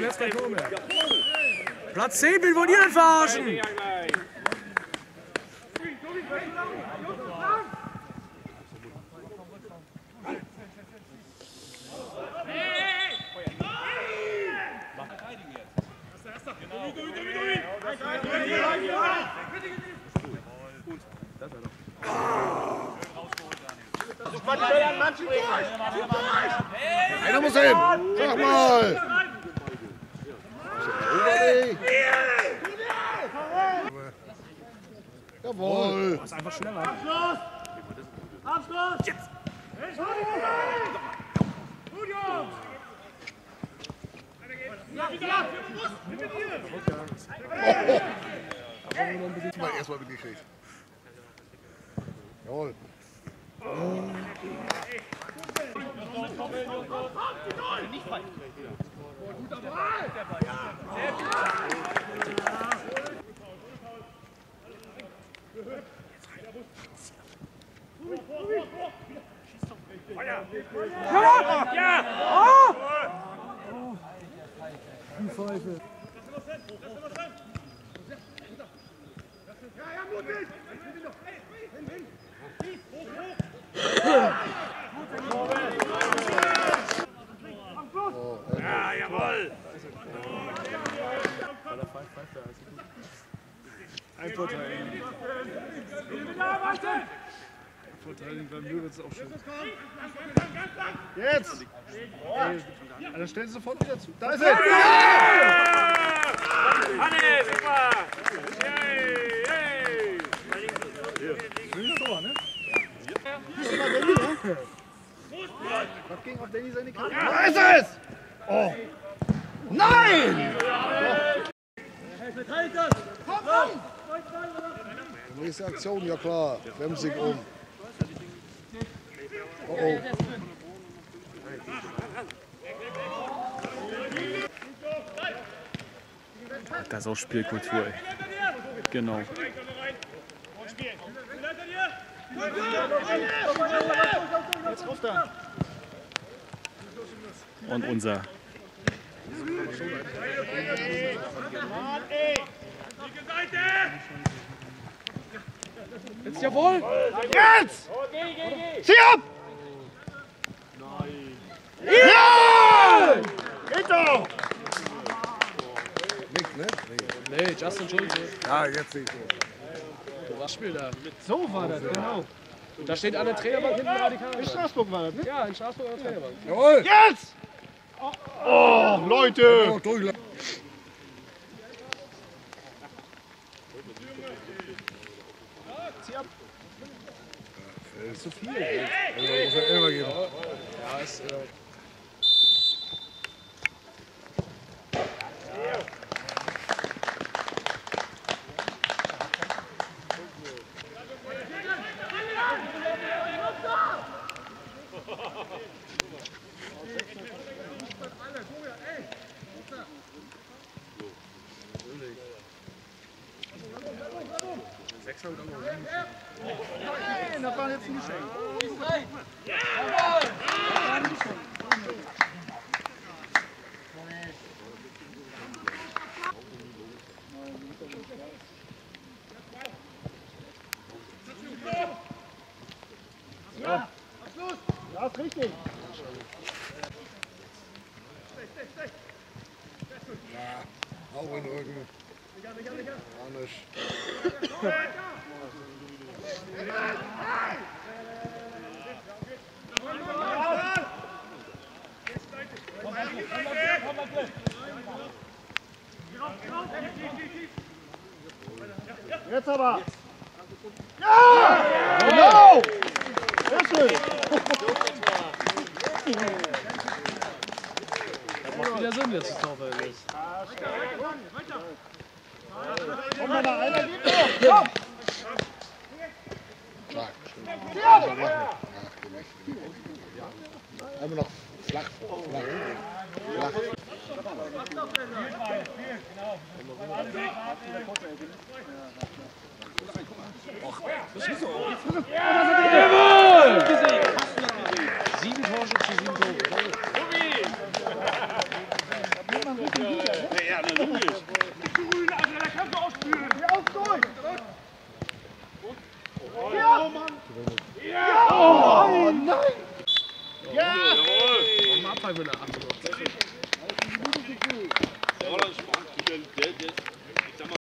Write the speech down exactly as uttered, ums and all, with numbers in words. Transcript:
jetzt kein Tor mehr. Platz zehn will wohl niemand verarschen. Einer muss hin! Sag mal! Jawohl! Das ist einfach schneller. Abschluss! Abschluss! Jetzt! Gut, Jungs! Mal erstmal mitgekriegt. Jawohl. Nicht frei. Ja! Ja! Oh! Die Pfeife. Ja, jawohl! Ein Vorteil. Vorteil beim Löwitz auch schon. Jetzt! Ja, dann stellen Sie sofort wieder zu. Da ist er! Hanne, super! Yay, yay! Schönes Tor, ne? Das war Danny, ne? Was ging auf Danny seine Karte? Da ist es! Oh! Nein! Komm, komm! Nächste Aktion, ja klar. Bremsig um. Oh oh. Das ist auch Spielkultur, ey. Genau. Jetzt rauf da. Und unser. Jetzt jawohl! Jetzt! Zieh ab! Ja! Geht doch! Nick, ne? Nee, Justin Schulze. Ja, jetzt sehe ich so. Was spielt da? So war das, genau. Und da steht an der Trainerbank hinten radikal. In Straßburg war das, ne? Ja, in Straßburg an der Trainerbank. Jawohl! Jetzt! Oh, Leute! Oh, Zieh ab! Das ist zu viel. Also, muss er Elfer geben. Ja, ist. Äh Nein, das war jetzt ein Geschenk. Ja, ja, ist richtig. Ja, auch in den Rücken. Gar nicht. Jetzt aber! Ja! Genau! Sehr schön! Das macht wieder Sinn, jetzt das Torverhältnis. Komm mal da, einer geht noch! Komm! Stark. Ja! Einmal noch flach. Flach. Flach. Jawohl! Sieben Torschüsse, sieben Tore. Ja, logisch. Die Grüne, also der kannst du ausspülen. Hier auf durch! Ja, Mann. Ja! Oh nein! Ja! Warum abfangen wir nach acht Uhr? Ja, das ist spannend. Der, der,